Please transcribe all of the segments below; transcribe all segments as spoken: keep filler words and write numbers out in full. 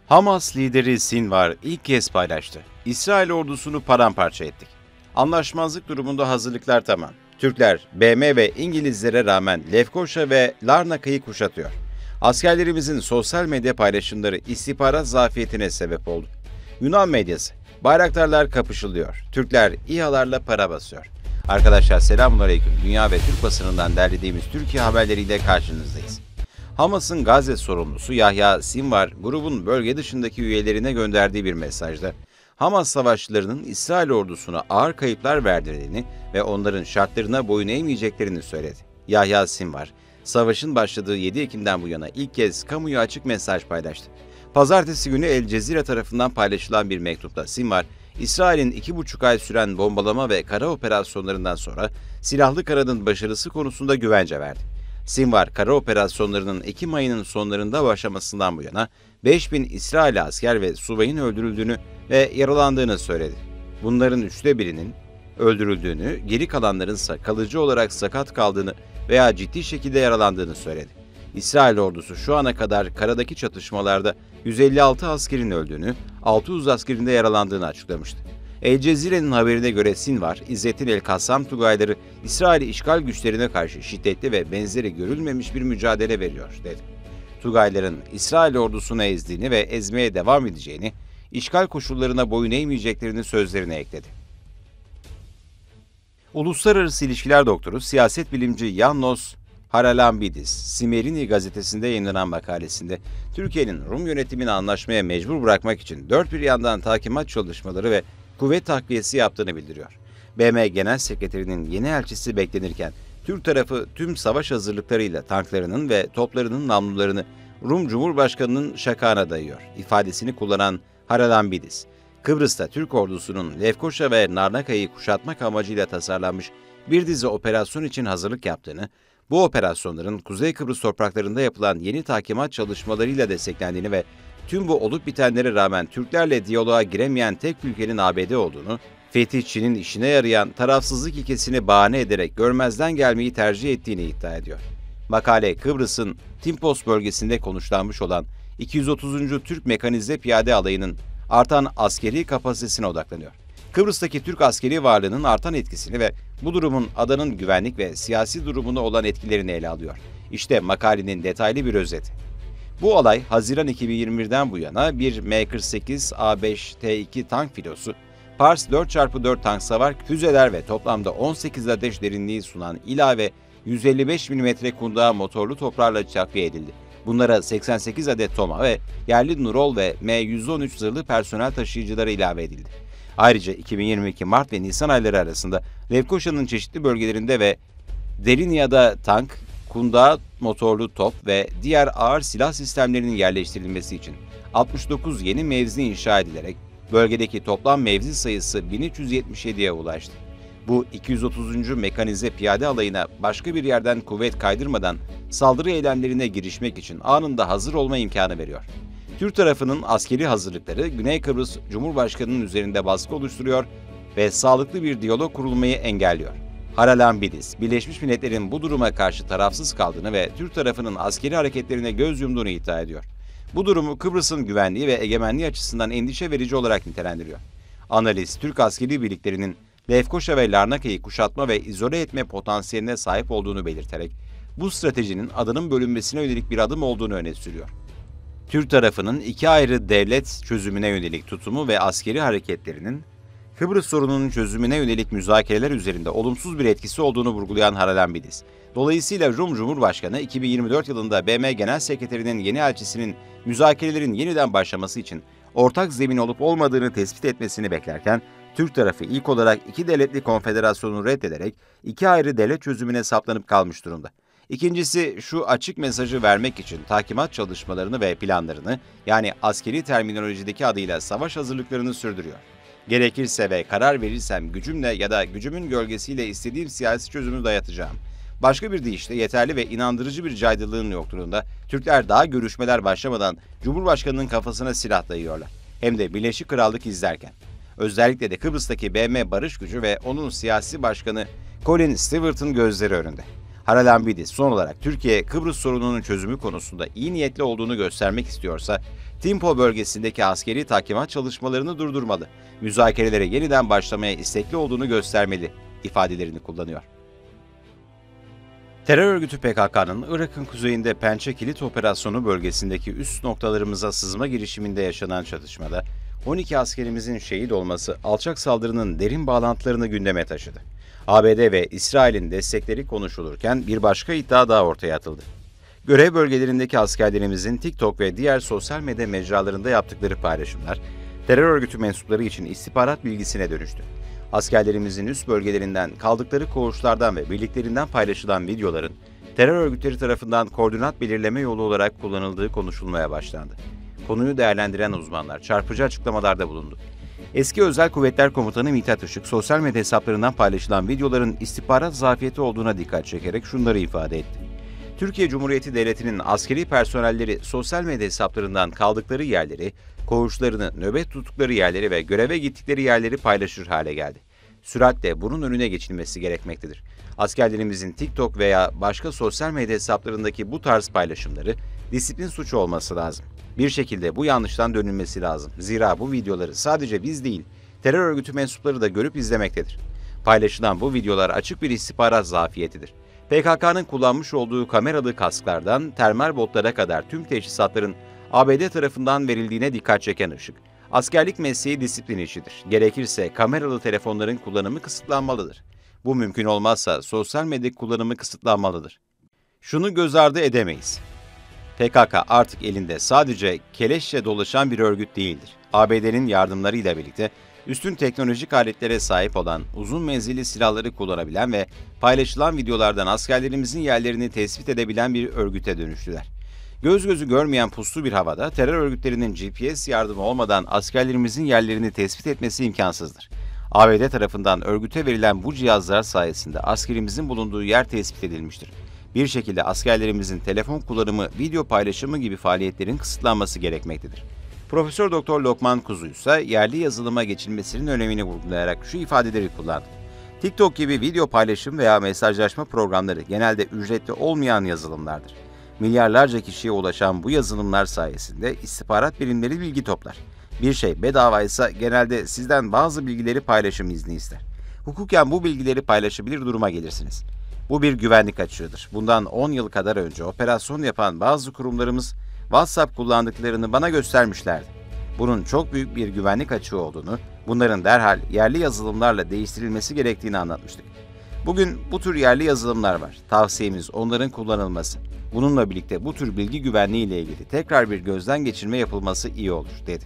Hamas lideri Sinvar ilk kez paylaştı. İsrail ordusunu paramparça ettik. Anlaşmazlık durumunda hazırlıklar tamam. Türkler, B M ve İngilizlere rağmen Lefkoşa ve Larnaka'yı kuşatıyor. Askerlerimizin sosyal medya paylaşımları istihbarat zafiyetine sebep oldu. Yunan medyası, bayraktarlar kapışılıyor. Türkler İHA'larla para basıyor. Arkadaşlar selamünaleyküm. Dünya ve Türk basınından derlediğimiz Türkiye haberleriyle karşınızdayız. Hamas'ın Gazze sorumlusu Yahya Sinvar, grubun bölge dışındaki üyelerine gönderdiği bir mesajda, Hamas savaşçılarının İsrail ordusuna ağır kayıplar verdirdiğini ve onların şartlarına boyun eğmeyeceklerini söyledi. Yahya Sinvar, savaşın başladığı yedi Ekim'den bu yana ilk kez kamuya açık mesaj paylaştı. Pazartesi günü El Cezire tarafından paylaşılan bir mektupta Sinvar, İsrail'in iki buçuk ay süren bombalama ve kara operasyonlarından sonra silahlı karanın başarısı konusunda güvence verdi. Sinvar, kara operasyonlarının Ekim ayının sonlarında başlamasından bu yana beş bin İsrail asker ve subayın öldürüldüğünü ve yaralandığını söyledi. Bunların üçte birinin öldürüldüğünü, geri kalanların ise kalıcı olarak sakat kaldığını veya ciddi şekilde yaralandığını söyledi. İsrail ordusu şu ana kadar karadaki çatışmalarda yüz elli altı askerin öldüğünü, altı yüz askerin de yaralandığını açıklamıştı. El Cezire'nin haberine göre Sinvar, İzzettin El-Kassam Tugayları İsrail işgal güçlerine karşı şiddetli ve benzeri görülmemiş bir mücadele veriyor, dedi. Tugayların İsrail ordusunu ezdiğini ve ezmeye devam edeceğini, işgal koşullarına boyun eğmeyeceklerini sözlerine ekledi. Uluslararası İlişkiler Doktoru, siyaset bilimci Yannos Haralambidis, Simerini gazetesinde yayınlanan makalesinde, Türkiye'nin Rum yönetimini anlaşmaya mecbur bırakmak için dört bir yandan takimat çalışmaları ve kuvvet takviyesi yaptığını bildiriyor. B M Genel Sekreterinin yeni elçisi beklenirken, Türk tarafı tüm savaş hazırlıklarıyla tanklarının ve toplarının namlularını Rum Cumhurbaşkanı'nın şakağına dayıyor ifadesini kullanan Haralambidis, Kıbrıs'ta Türk ordusunun Lefkoşa ve Narnaka'yı kuşatmak amacıyla tasarlanmış bir dizi operasyon için hazırlık yaptığını, bu operasyonların Kuzey Kıbrıs topraklarında yapılan yeni takimat çalışmalarıyla desteklendiğini ve tüm bu olup bitenlere rağmen Türklerle diyaloğa giremeyen tek ülkenin A B D olduğunu, fetihçinin işine yarayan tarafsızlık ilkesini bahane ederek görmezden gelmeyi tercih ettiğini iddia ediyor. Makale, Kıbrıs'ın Timpos bölgesinde konuşlanmış olan iki yüz otuzuncu Türk Mekanize Piyade Alayı'nın artan askeri kapasitesine odaklanıyor. Kıbrıs'taki Türk askeri varlığının artan etkisini ve bu durumun adanın güvenlik ve siyasi durumuna olan etkilerini ele alıyor. İşte makalenin detaylı bir özeti. Bu alay, Haziran iki bin yirmi birden bu yana bir M kırk sekiz A beş T iki tank filosu, Pars dört çarpı dört tank savar füzeler ve toplamda on sekiz adet derinliği sunan ilave yüz elli beş milimetre kundağı motorlu toplarla takviye edildi. Bunlara seksen sekiz adet Toma ve yerli Nurol ve M yüz on üç zırhlı personel taşıyıcıları ilave edildi. Ayrıca iki bin yirmi iki Mart ve Nisan ayları arasında Lefkoşa'nın çeşitli bölgelerinde ve Derinya'da tank, kundağı motorlu top ve diğer ağır silah sistemlerinin yerleştirilmesi için altmış dokuz yeni mevzi inşa edilerek bölgedeki toplam mevzi sayısı bin üç yüz yetmiş yediye ulaştı. Bu iki yüz otuzuncu Mekanize Piyade Alayı'na başka bir yerden kuvvet kaydırmadan saldırı eylemlerine girişmek için anında hazır olma imkanı veriyor. Türk tarafının askeri hazırlıkları Güney Kıbrıs Cumhurbaşkanı'nın üzerinde baskı oluşturuyor ve sağlıklı bir diyalog kurulmayı engelliyor. Haralambidis, Birleşmiş Milletler'in bu duruma karşı tarafsız kaldığını ve Türk tarafının askeri hareketlerine göz yumduğunu iddia ediyor. Bu durumu Kıbrıs'ın güvenliği ve egemenliği açısından endişe verici olarak nitelendiriyor. Analiz, Türk askeri birliklerinin Lefkoşa ve Larnaka'yı kuşatma ve izole etme potansiyeline sahip olduğunu belirterek, bu stratejinin adanın bölünmesine yönelik bir adım olduğunu öne sürüyor. Türk tarafının iki ayrı devlet çözümüne yönelik tutumu ve askeri hareketlerinin Kıbrıs sorununun çözümüne yönelik müzakereler üzerinde olumsuz bir etkisi olduğunu vurgulayan Haralambidis, dolayısıyla Rum Cumhurbaşkanı iki bin yirmi dört yılında B M Genel Sekreterinin yeni elçisinin müzakerelerin yeniden başlaması için ortak zemin olup olmadığını tespit etmesini beklerken, Türk tarafı ilk olarak iki devletli konfederasyonu reddederek iki ayrı devlet çözümüne saplanıp kalmış durumda. İkincisi, şu açık mesajı vermek için takimat çalışmalarını ve planlarını, yani askeri terminolojideki adıyla savaş hazırlıklarını sürdürüyor. Gerekirse ve karar verirsem gücümle ya da gücümün gölgesiyle istediğim siyasi çözümü dayatacağım. Başka bir deyişle yeterli ve inandırıcı bir caydırlığın yokluğunda Türkler daha görüşmeler başlamadan Cumhurbaşkanı'nın kafasına silah dayıyorlar. Hem de Birleşik Krallık izlerken. Özellikle de Kıbrıs'taki B M Barış Gücü ve onun siyasi başkanı Colin Stewart'ın gözleri önünde. Haralambidis son olarak Türkiye, Kıbrıs sorununun çözümü konusunda iyi niyetli olduğunu göstermek istiyorsa, Timpo bölgesindeki askeri tahkimat çalışmalarını durdurmalı, müzakerelere yeniden başlamaya istekli olduğunu göstermeli ifadelerini kullanıyor. Terör örgütü P K K'nın Irak'ın kuzeyinde Pençe Kilit Operasyonu bölgesindeki üst noktalarımıza sızma girişiminde yaşanan çatışmada on iki askerimizin şehit olması alçak saldırının derin bağlantılarını gündeme taşıdı. A B D ve İsrail'in destekleri konuşulurken bir başka iddia daha ortaya atıldı. Görev bölgelerindeki askerlerimizin TikTok ve diğer sosyal medya mecralarında yaptıkları paylaşımlar, terör örgütü mensupları için istihbarat bilgisine dönüştü. Askerlerimizin üst bölgelerinden, kaldıkları koğuşlardan ve birliklerinden paylaşılan videoların terör örgütleri tarafından koordinat belirleme yolu olarak kullanıldığı konuşulmaya başlandı. Konuyu değerlendiren uzmanlar çarpıcı açıklamalarda bulundu. Eski Özel Kuvvetler Komutanı Mithat Işık, sosyal medya hesaplarından paylaşılan videoların istihbarat zafiyeti olduğuna dikkat çekerek şunları ifade etti. Türkiye Cumhuriyeti Devleti'nin askeri personelleri sosyal medya hesaplarından kaldıkları yerleri, koğuşlarını, nöbet tuttukları yerleri ve göreve gittikleri yerleri paylaşır hale geldi. Süratle bunun önüne geçilmesi gerekmektedir. Askerlerimizin TikTok veya başka sosyal medya hesaplarındaki bu tarz paylaşımları disiplin suçu olması lazım. Bir şekilde bu yanlıştan dönülmesi lazım. Zira bu videoları sadece biz değil, terör örgütü mensupları da görüp izlemektedir. Paylaşılan bu videolar açık bir istihbarat zafiyetidir. P K K'nın kullanmış olduğu kameralı kasklardan termal botlara kadar tüm teçhizatların A B D tarafından verildiğine dikkat çeken Işık, askerlik mesleği disiplin işidir. Gerekirse kameralı telefonların kullanımı kısıtlanmalıdır. Bu mümkün olmazsa sosyal medya kullanımı kısıtlanmalıdır. Şunu göz ardı edemeyiz. P K K artık elinde sadece keleşle dolaşan bir örgüt değildir. A B D'nin yardımlarıyla birlikte üstün teknolojik aletlere sahip olan, uzun menzilli silahları kullanabilen ve paylaşılan videolardan askerlerimizin yerlerini tespit edebilen bir örgüte dönüştüler. Göz gözü görmeyen puslu bir havada terör örgütlerinin G P S yardımı olmadan askerlerimizin yerlerini tespit etmesi imkansızdır. A B D tarafından örgüte verilen bu cihazlar sayesinde askerimizin bulunduğu yer tespit edilmiştir. Bir şekilde askerlerimizin telefon kullanımı, video paylaşımı gibi faaliyetlerin kısıtlanması gerekmektedir. Profesör Doktor Lokman Kuzu ise yerli yazılıma geçilmesinin önemini vurgulayarak şu ifadeleri kullandı. TikTok gibi video paylaşım veya mesajlaşma programları genelde ücretli olmayan yazılımlardır. Milyarlarca kişiye ulaşan bu yazılımlar sayesinde istihbarat birimleri bilgi toplar. Bir şey bedavaysa genelde sizden bazı bilgileri paylaşım izni ister. Hukuken bu bilgileri paylaşabilir duruma gelirsiniz. Bu bir güvenlik açığıdır. Bundan on yıl kadar önce operasyon yapan bazı kurumlarımız WhatsApp kullandıklarını bana göstermişlerdi. Bunun çok büyük bir güvenlik açığı olduğunu, bunların derhal yerli yazılımlarla değiştirilmesi gerektiğini anlatmıştık. Bugün bu tür yerli yazılımlar var. Tavsiyemiz onların kullanılması. Bununla birlikte bu tür bilgi güvenliği ile ilgili tekrar bir gözden geçirme yapılması iyi olur, dedi.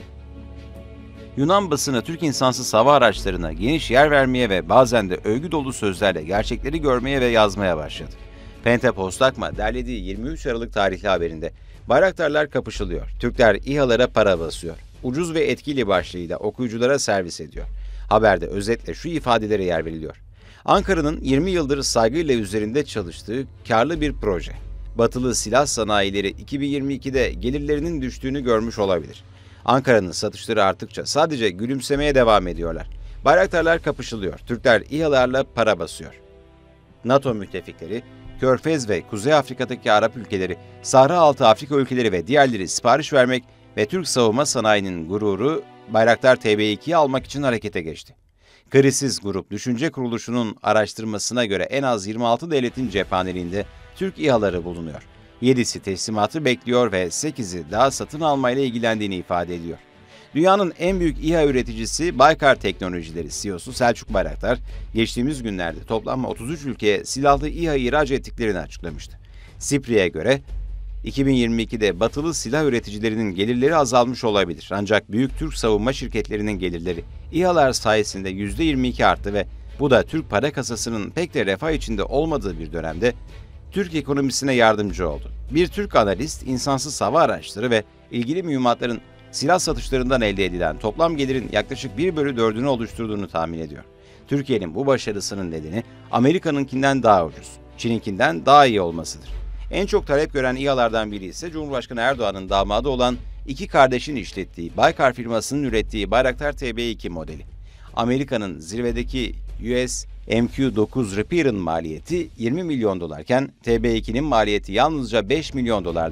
Yunan basını Türk insansız hava araçlarına geniş yer vermeye ve bazen de övgü dolu sözlerle gerçekleri görmeye ve yazmaya başladı. Pente Postakma derlediği yirmi üç Aralık tarihli haberinde bayraktarlar kapışılıyor, Türkler İHA'lara para basıyor, ucuz ve etkili başlığıyla okuyuculara servis ediyor. Haberde özetle şu ifadelere yer veriliyor. Ankara'nın yirmi yıldır saygıyla üzerinde çalıştığı karlı bir proje. Batılı silah sanayileri iki bin yirmi ikide gelirlerinin düştüğünü görmüş olabilir. Ankara'nın satışları arttıkça sadece gülümsemeye devam ediyorlar. Bayraktarlar kapışılıyor, Türkler İHA'larla para basıyor. NATO müttefikleri, Körfez ve Kuzey Afrika'daki Arap ülkeleri, Sahra Altı Afrika ülkeleri ve diğerleri sipariş vermek ve Türk savunma sanayinin gururu Bayraktar T B ikiyi almak için harekete geçti. Krisis Grup Düşünce Kuruluşu'nun araştırmasına göre en az yirmi altı devletin cephaneliğinde Türk İHA'ları bulunuyor. yedisi teslimatı bekliyor ve sekizi daha satın almayla ilgilendiğini ifade ediyor. Dünyanın en büyük İHA üreticisi Baykar Teknolojileri C E O'su Selçuk Bayraktar, geçtiğimiz günlerde toplam otuz üç ülkeye silahlı İHA ihraç ettiklerini açıklamıştı. SIPRI'ye göre iki bin yirmi ikide batılı silah üreticilerinin gelirleri azalmış olabilir. Ancak büyük Türk savunma şirketlerinin gelirleri İHA'lar sayesinde yüzde yirmi iki arttı ve bu da Türk para kasasının pek de refah içinde olmadığı bir dönemde Türk ekonomisine yardımcı oldu. Bir Türk analist, insansız hava araçları ve ilgili mühimmatların silah satışlarından elde edilen toplam gelirin yaklaşık bir bölü dördünü oluşturduğunu tahmin ediyor. Türkiye'nin bu başarısının nedeni Amerika'nınkinden daha ucuz, Çin'inkinden daha iyi olmasıdır. En çok talep gören İHA'lardan biri ise Cumhurbaşkanı Erdoğan'ın damadı olan iki kardeşin işlettiği Baykar firmasının ürettiği Bayraktar T B iki modeli. Amerika'nın zirvedeki U S M Q dokuz Reaper'ın maliyeti yirmi milyon dolarken T B ikinin maliyeti yalnızca beş milyon dolardır.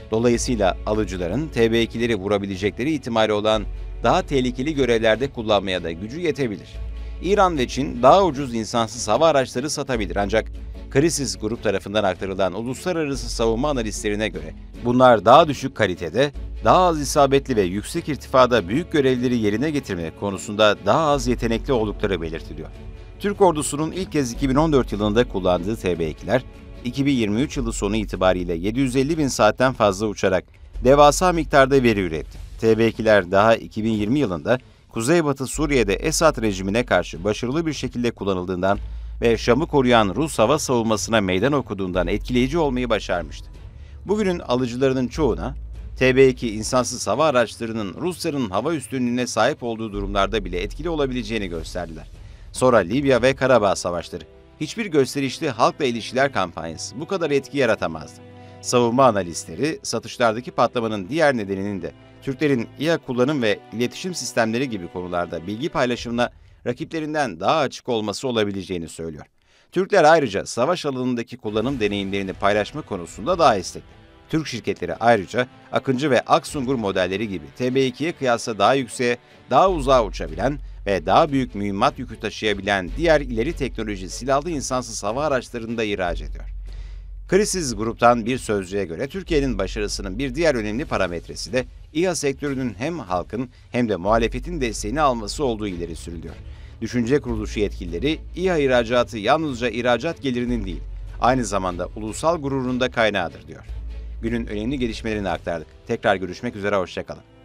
Dolayısıyla alıcıların T B ikileri vurabilecekleri ihtimali olan daha tehlikeli görevlerde kullanmaya da gücü yetebilir. İran ve Çin daha ucuz insansız hava araçları satabilir ancak Krisis Grup tarafından aktarılan uluslararası savunma analistlerine göre bunlar daha düşük kalitede, daha az isabetli ve yüksek irtifada büyük görevleri yerine getirme konusunda daha az yetenekli oldukları belirtiliyor. Türk ordusunun ilk kez iki bin on dört yılında kullandığı T B ikiler, iki bin yirmi üç yılı sonu itibariyle yedi yüz elli bin saatten fazla uçarak devasa miktarda veri üretti. T B ikiler daha iki bin yirmi yılında Kuzeybatı Suriye'de Esad rejimine karşı başarılı bir şekilde kullanıldığından ve Şam'ı koruyan Rus hava savunmasına meydan okuduğundan etkileyici olmayı başarmıştı. Bugünün alıcılarının çoğuna T B iki insansız hava araçlarının Rusların hava üstünlüğüne sahip olduğu durumlarda bile etkili olabileceğini gösterdiler. Sonra Libya ve Karabağ savaşları. Hiçbir gösterişli halkla ilişkiler kampanyası bu kadar etki yaratamazdı. Savunma analistleri satışlardaki patlamanın diğer nedeninin de Türklerin İHA kullanım ve iletişim sistemleri gibi konularda bilgi paylaşımına rakiplerinden daha açık olması olabileceğini söylüyor. Türkler ayrıca savaş alanındaki kullanım deneyimlerini paylaşma konusunda daha istekli. Türk şirketleri ayrıca Akıncı ve Aksungur modelleri gibi T B ikiye kıyasla daha yükseğe, daha uzağa uçabilen ve daha büyük mühimmat yükü taşıyabilen diğer ileri teknoloji silahlı insansız hava araçlarını da ihraç ediyor. Krisis Grup'tan bir sözcüye göre Türkiye'nin başarısının bir diğer önemli parametresi de İHA sektörünün hem halkın hem de muhalefetin desteğini alması olduğu ileri sürülüyor. Düşünce kuruluşu yetkilileri İHA ihracatı yalnızca ihracat gelirinin değil, aynı zamanda ulusal gururun da kaynağıdır diyor. Günün önemli gelişmelerini aktardık. Tekrar görüşmek üzere, hoşça kalın.